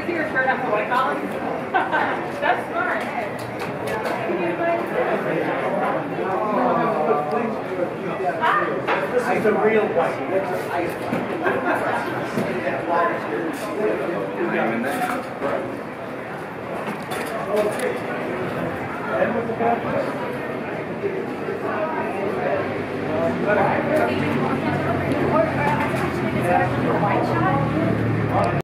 you see your shirt after white collar? That's smart. It's a real white. And with the White shot?